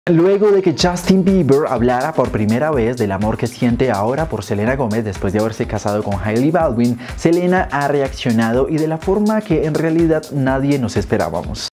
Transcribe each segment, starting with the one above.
Luego de que Justin Bieber hablara por primera vez del amor que siente ahora por Selena Gomez después de haberse casado con Hailey Baldwin, Selena ha reaccionado y de la forma que en realidad nadie nos esperábamos.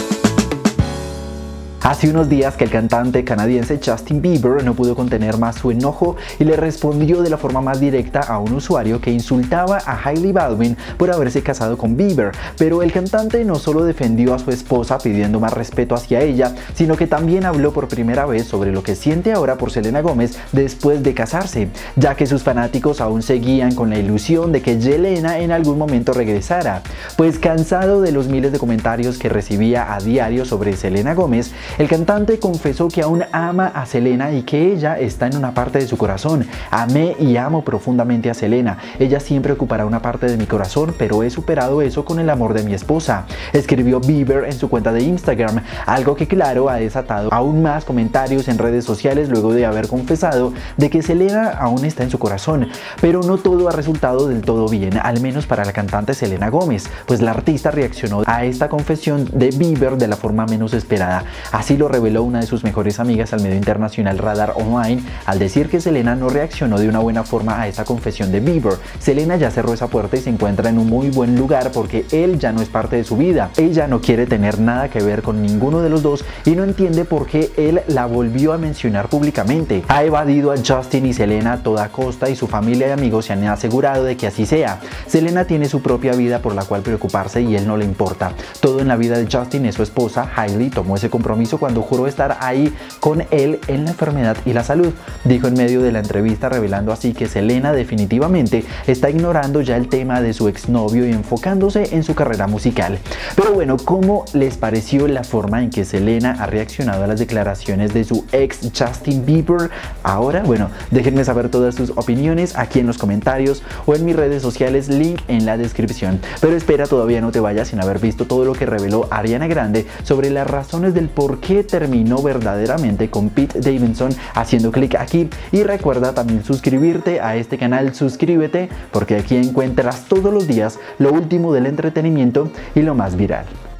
Hace unos días que el cantante canadiense Justin Bieber no pudo contener más su enojo y le respondió de la forma más directa a un usuario que insultaba a Hailey Baldwin por haberse casado con Bieber, pero el cantante no solo defendió a su esposa pidiendo más respeto hacia ella, sino que también habló por primera vez sobre lo que siente ahora por Selena Gomez después de casarse, ya que sus fanáticos aún seguían con la ilusión de que Selena en algún momento regresara. Pues cansado de los miles de comentarios que recibía a diario sobre Selena Gomez, el cantante confesó que aún ama a Selena y que ella está en una parte de su corazón. Amé y amo profundamente a Selena. Ella siempre ocupará una parte de mi corazón, pero he superado eso con el amor de mi esposa, escribió Bieber en su cuenta de Instagram, algo que claro ha desatado aún más comentarios en redes sociales luego de haber confesado de que Selena aún está en su corazón. Pero no todo ha resultado del todo bien, al menos para la cantante Selena Gomez, pues la artista reaccionó a esta confesión de Bieber de la forma menos esperada. Así lo reveló una de sus mejores amigas al medio internacional Radar Online al decir que Selena no reaccionó de una buena forma a esa confesión de Bieber. Selena ya cerró esa puerta y se encuentra en un muy buen lugar porque él ya no es parte de su vida. Ella no quiere tener nada que ver con ninguno de los dos y no entiende por qué él la volvió a mencionar públicamente. Ha evadido a Justin y Selena a toda costa y su familia y amigos se han asegurado de que así sea. Selena tiene su propia vida por la cual preocuparse y él no le importa. Todo en la vida de Justin es su esposa. Hailey tomó ese compromiso cuando juró estar ahí con él en la enfermedad y la salud, dijo en medio de la entrevista, revelando así que Selena definitivamente está ignorando ya el tema de su exnovio y enfocándose en su carrera musical. Pero bueno, ¿cómo les pareció la forma en que Selena ha reaccionado a las declaraciones de su ex Justin Bieber? Ahora, bueno, déjenme saber todas sus opiniones aquí en los comentarios o en mis redes sociales, link en la descripción. Pero espera, todavía no te vayas sin haber visto todo lo que reveló Ariana Grande sobre las razones del por qué terminó verdaderamente con Pete Davidson, haciendo clic aquí y recuerda también suscribirte a este canal. Suscríbete porque aquí encuentras todos los días lo último del entretenimiento y lo más viral.